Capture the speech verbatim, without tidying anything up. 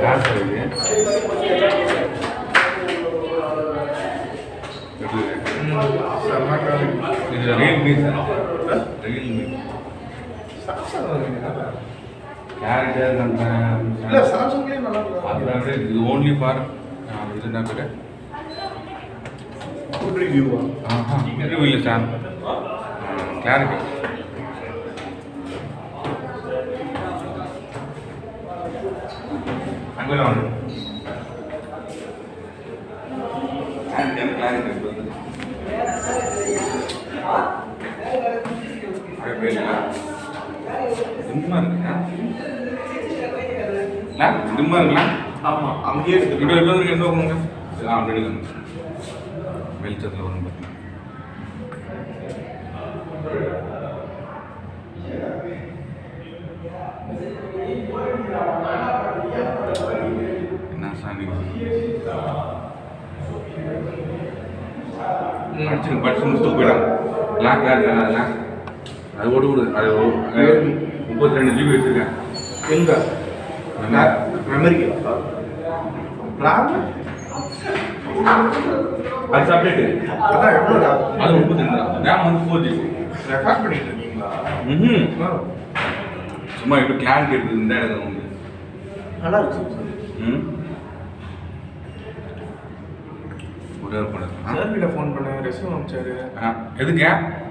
யார் சார் இது? இது ரியல்மி சார், ரியல்மி கேரக்டர் அந்த இல்லை சாம்சங்லேயே நல்லா அதோட இது ஓன்லி ஃபார் இது என்ன பேர் ஃபுட் ரிவ்யூவா? ஆஹா ரிவ்யூ இல்லை சார், கிளாரிட்டி. அங்கே வாங்க கிளாரிட்டி சும்மா இருக்குங்களா சும்மா இருக்கலாம். ஆமாம் அங்கேயே இப்போ இருக்குது. இப்போ இருக்கு எந்த போங்க ஆ அப்படி எடுக்கணும் வெளிச்சத்தில் வரும் பார்த்தீங்கன்னா என்ன சாமி படிச்சு படிச்சு முடிச்சுட்டு போயிடாங்க. லாக் லாக் லாக் அது ஓடு விடு. அது முப்பத்தி ரெண்டு ஜிபி வச்சுருக்கேன். எங்கே மெமரிக்கு ரேம் அது சப்டேட்டு அதான் எவ்வளோ அது முப்பத்தி ரெண்டு தான். ரேம் வந்து ஃபோர் ஜிபி. ரெக்கார்ட் பண்ணிட்டு இருக்கீங்களா? ம் சும்மா இப்போ கிளாரிட்டி இருக்குது இந்த இடத்துல வந்து நல்லா இருக்கு சார். ம் ஒரே படம் சார் கிட்ட ஃபோன் பண்ணேன், ரெஸ்யூம் அனுப்பிச்சாரு. எதுக்கு